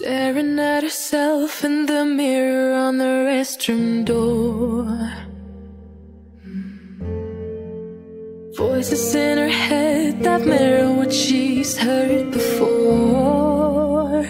Staring at herself in the mirror on the restroom door. Voices in her head that mirror what she's heard before.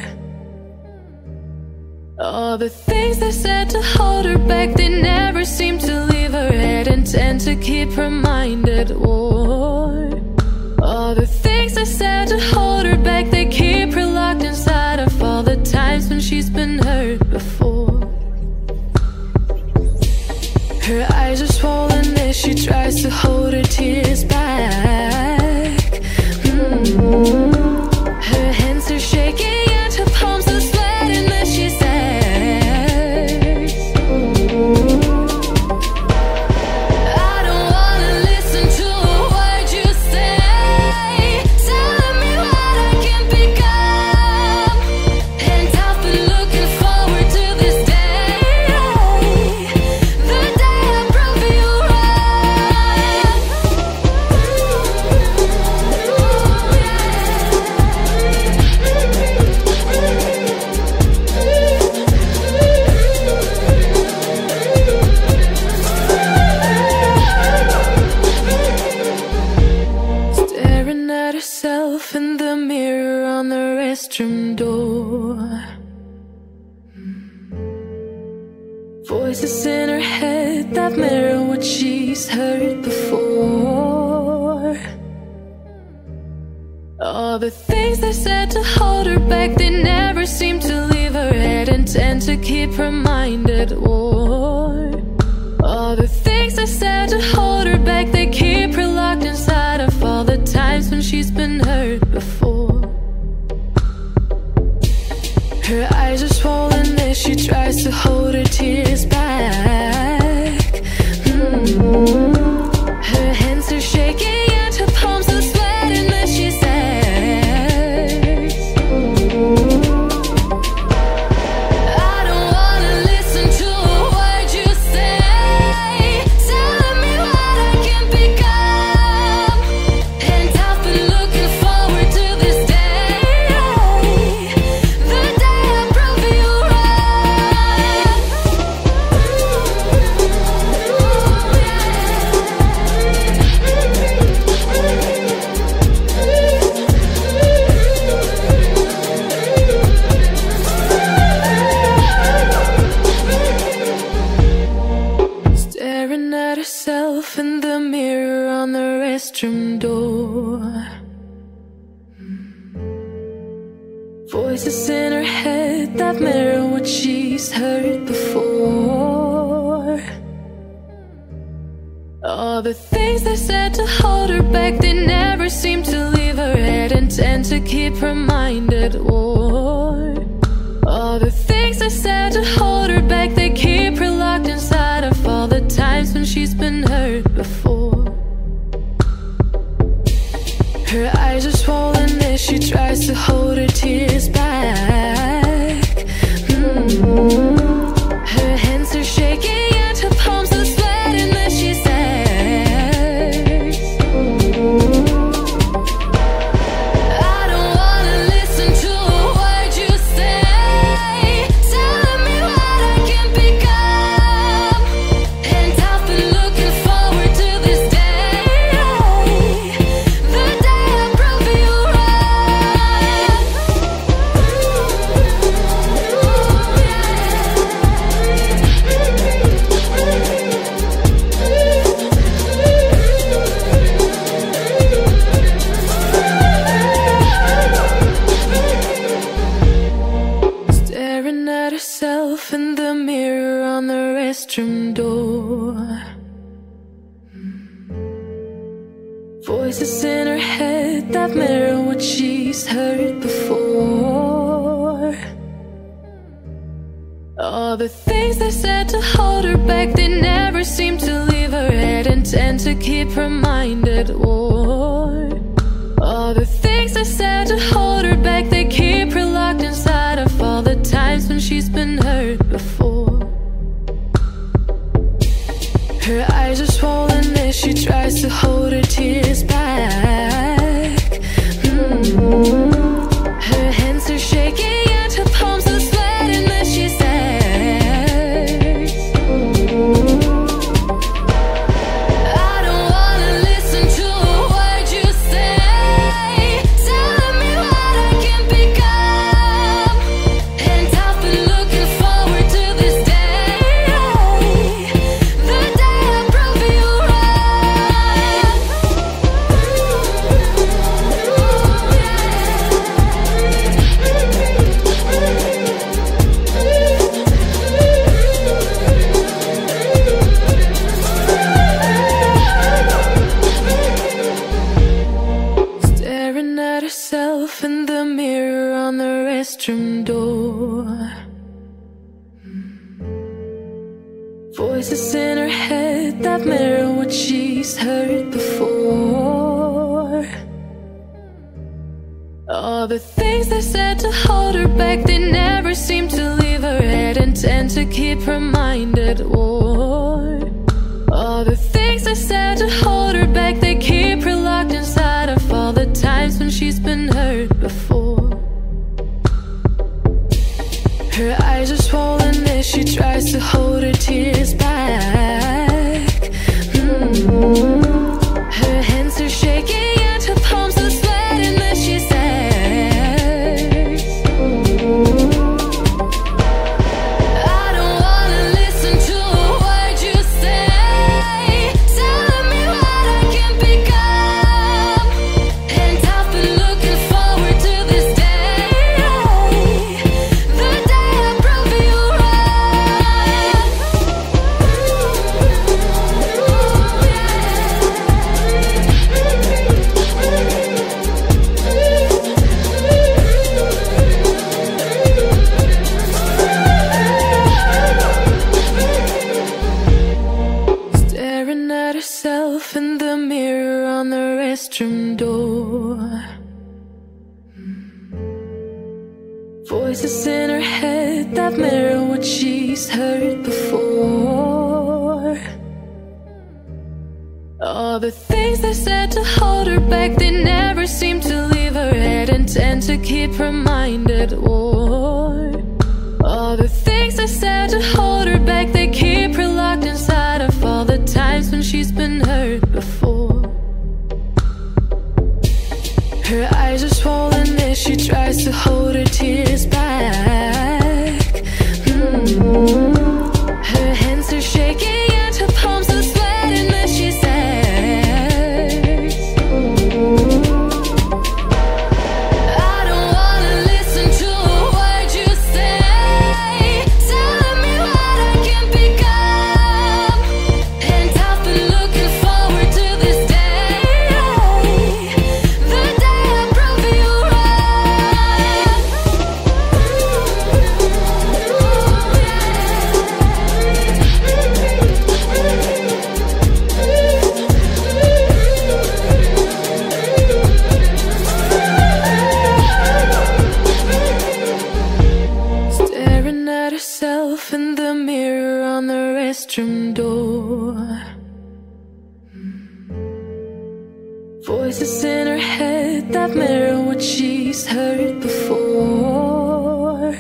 All the things they said to hold her back, they never seem to leave her head and tend to keep her mind at war. All the things they said to hold her back, they keep her locked inside of all the times when she's been hurt before. Her eyes are swollen as she tries to hold her tears back. Her hands are shaking and her palms are sweating as she says, I don't wanna listen to a word you say, telling me what I can become. And I've been looking forward to this day, the day I prove you Staring at herself in the mirror on the restroom door. Voices in her head that mirror what she's heard before. All the things they said to hold her back, they never seem to leave her head and tend to keep her mind at war. All the things they said to hold her back, they keep her locked inside of all the times when she's been hurt before. Her eyes are swollen as she tries to hold her tears back. Her hands are shaking and her palms are sweating as she says, I don't wanna listen to a word you say, telling me what I can become. And I've been looking forward to this day, the day I prove you Staring at herself in the mirror on the restroom door. Voices in her head that mirror what she's heard before. All the things they said to hold her back, they never seem to leave her head and tend to keep her mind at war. All the things they said to hold her back, they keep her locked inside of all the times when she's been hurt before. Her eyes are swollen as she tries to hold her tears back. Her hands are shaking and her palms are sweating as she says, I don't wanna listen to a word you say, telling me what I can become. And I've been looking forward to this day, the day I prove you Staring at herself in the mirror on the restroom door. Voices in her head that mirror what she's heard before. All the things they said to hold her back, they never seem to leave her head and tend to keep her mind at war. All the things they said to hold her back, they keep her locked inside of all the times when she's been hurt before. Her eyes are swollen as she tries to hold her tears back. Her hands are shaking and her palms are Voices in her head that mirror what she's heard before. All the things they said to hold her back, they never seem to leave her head and tend to keep her mind at war. All the things they said to hold her back, they keep her locked inside of all the times when she's been hurt before. Her eyes are swollen as she tries to hold her tears back. Her hands are shaking and her palms are sweating as she says, I don't wanna listen to a word you say, telling me what I can become. And I've been looking forward to this day, the day I prove you staring at herself in the mirror on the restroom door. Voices in her head that mirror what she's heard before. All the things they said to hold her back, they never seem to leave her head and tend to keep her mind at war. All the things they said to hold her back, they keep her locked inside of all the times when she's been hurt before. Her eyes are swollen as she tries to hold her tears back. Her hands are shaking and her palms are sweating as she says, I don't wanna listen to a word you say, telling me what I can become. And I've been looking forward to this day, the day I prove you staring at herself in the mirror on the restroom door. Voices in her head that mirror what she's heard before.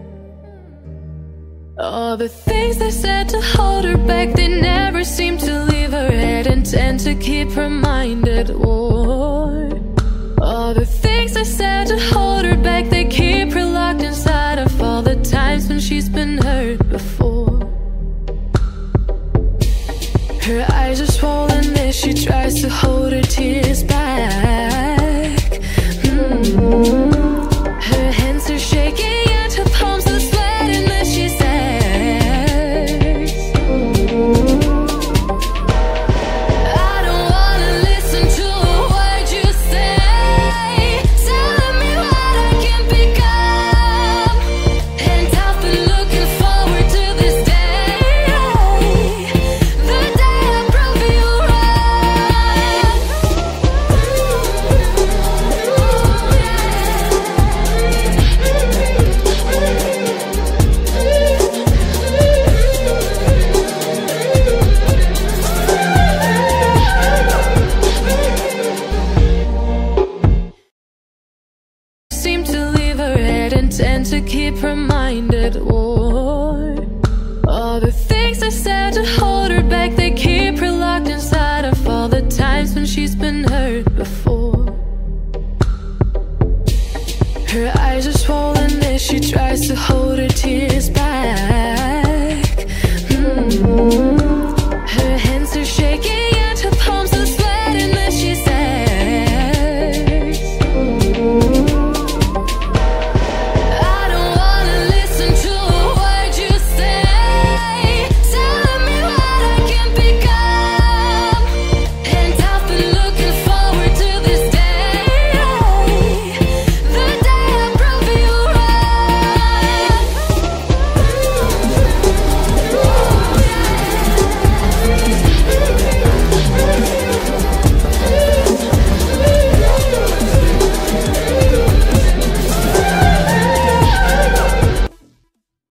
All the things they said to hold her back, they never seem to leave her head and tend to keep her mind at war. All the things they said to hold her back, they keep her locked inside of all the times when she's been hurt before. Her eyes are swollen as she tries to hold her tears back. Her hands are shaking and her palms are sweating as she says, I don't wanna listen to a word you say, telling me what I can become. And I've been looking forward to this day, the day I prove you seem to leave her head and tend to keep her mind at war. All the things they said to hold her back, they keep her locked inside of all the times when she's been hurt before. Her eyes are swollen as she tries to hold